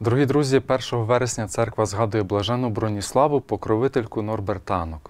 Дорогі друзі, 1 вересня церква згадує блаженну Броніславу, покровительку норбертанок.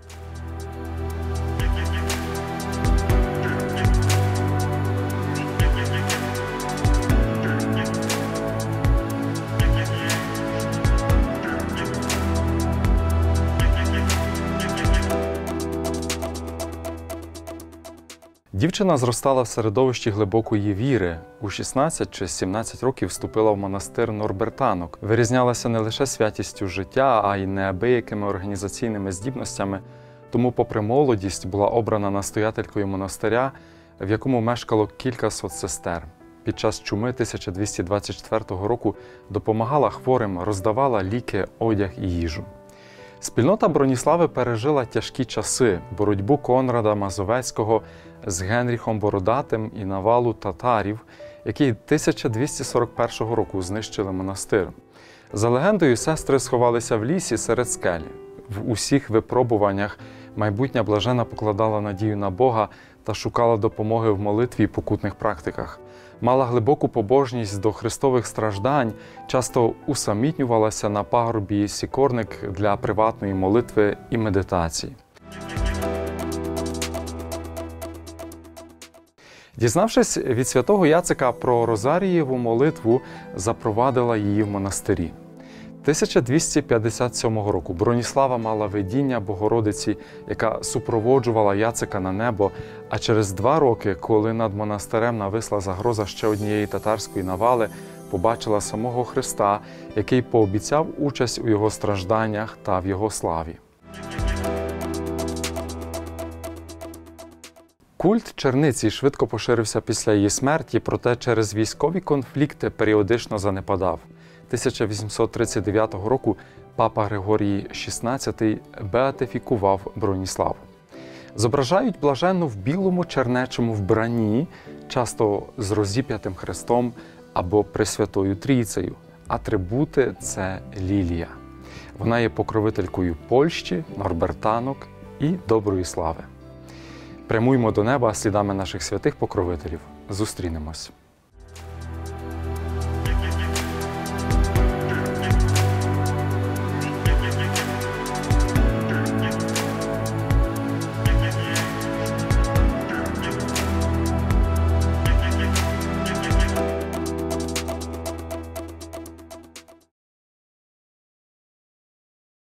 Дівчина зростала в середовищі глибокої віри. У 16 чи 17 років вступила в монастир норбертанок. Вирізнялася не лише святістю життя, а й неабиякими організаційними здібностями. Тому, попри молодість, була обрана настоятелькою монастиря, в якому мешкало кілька соцсестер. Під час чуми 1224 року допомагала хворим, роздавала ліки, одяг і їжу. Спільнота Броніслави пережила тяжкі часи – боротьбу Конрада Мазовецького з Генріхом Бородатим і навалу татарів, які 1241 року знищили монастир. За легендою, сестри сховалися в лісі серед скелі. В усіх випробуваннях майбутня блажена покладала надію на Бога та шукала допомоги в молитві і покутних практиках. Мала глибоку побожність до Христових страждань, часто усамітнювалася на пагорбі Сікорник для приватної молитви і медитації. Дізнавшись від святого Яцика про Розарієву молитву, запровадила її в монастирі. 1257 року Броніслава мала видіння Богородиці, яка супроводжувала Яцика на небо, а через 2 роки, коли над монастирем нависла загроза ще однієї татарської навали, побачила самого Христа, який пообіцяв участь у його стражданнях та в його славі. Культ черниці швидко поширився після її смерті, проте через військові конфлікти періодично занепадав. 1839 року папа Григорій XVI беатифікував Броніславу. Зображають блаженну в білому чернечому вбранні, часто з розіп'ятим хрестом або Пресвятою Трійцею. Атрибути – це лілія. Вона є покровителькою Польщі, норбертанок і доброї слави. Прямуймо до неба слідами наших святих покровителів. Зустрінемось!